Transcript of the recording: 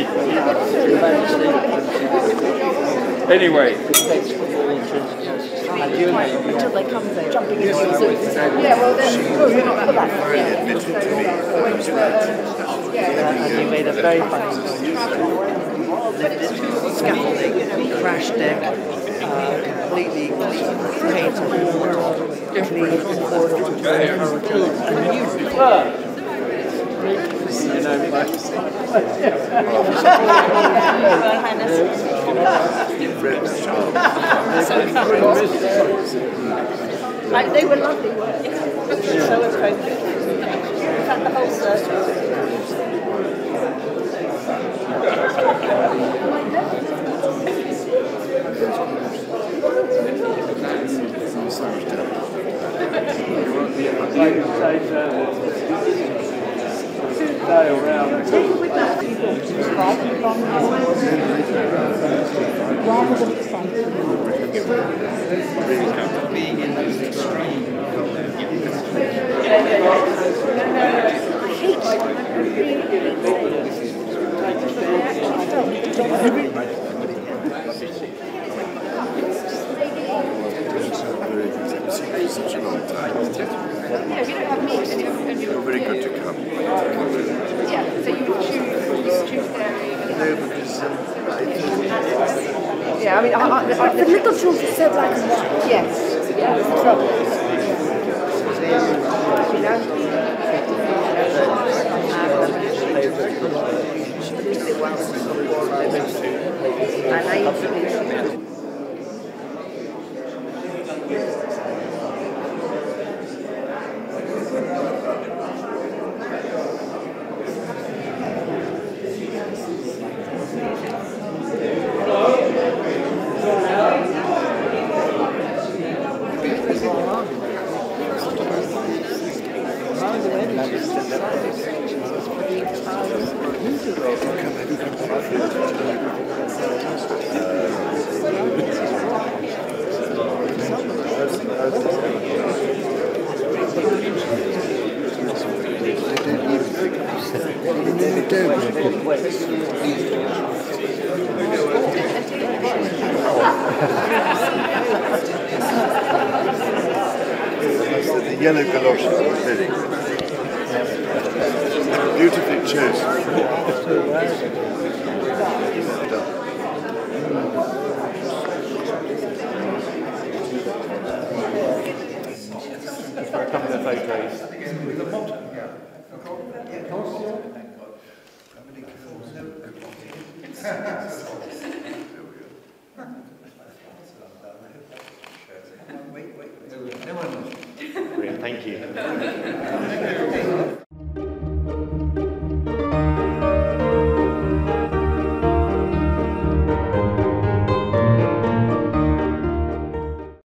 Anyway. Until they come jumping into the zoo. Yeah, well then, and he made a very funny scaffolding, crash deck, completely painted water, clean water onto the like they were lovely, weren't they? So appropriate. In fact, the whole circle. Being in those extreme. Such a long time. Yeah, you don't have meat and You're very good to come. yeah, so you would choose dairy. No, because Yeah, I mean, the little children are so black and white. Yes, yeah, that's the trouble. You know? the yellow galoshes are very good. Beautifully chosen. For a couple of photos. Brilliant, thank you.